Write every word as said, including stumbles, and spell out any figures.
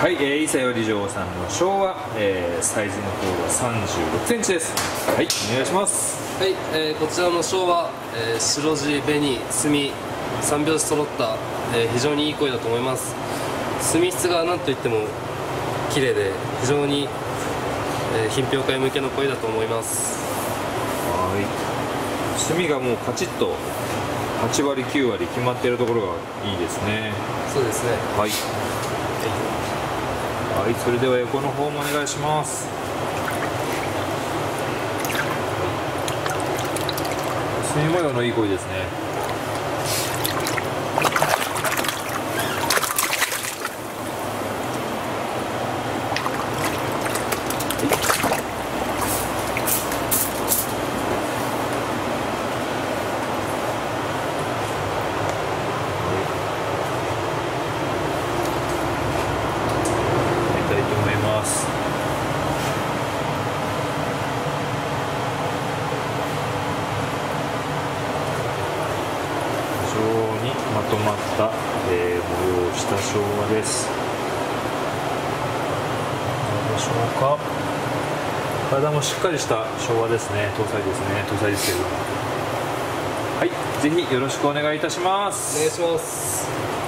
はい、えー、伊佐より嬢さんの昭和、えー、サイズの方はさんじゅうろくセンチです。はい、お願いします。 はい、えー、こちらの昭和、えー、白地、紅、墨さん拍子揃った、えー、非常にいい声だと思います。墨質が何といっても綺麗で非常に、えー、品評会向けの声だと思います。 はい、墨がもうカチッとはちわりきゅうわり決まっているところがいいですね。 そうですね。 はい、はい、それでは横の方もお願いします。墨模様のいい声ですね。非常にまとまった、えー、模様をした昭和です。どうでしょうか。体もしっかりした昭和ですね。搭載ですね。搭載ですけれども、はい、ぜひよろしくお願いいたします。 お願いします。